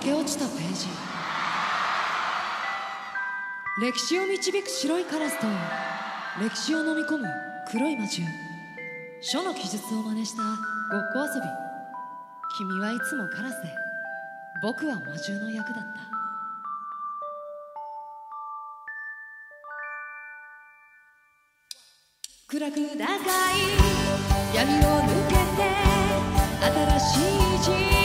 け落ちたページ、歴史を導く白いカラスと歴史を飲み込む黒い魔獣、書の記述を真似したごっこ遊び。君はいつもカラスで、僕は魔獣の役だった。暗く長い闇を抜けて新しい時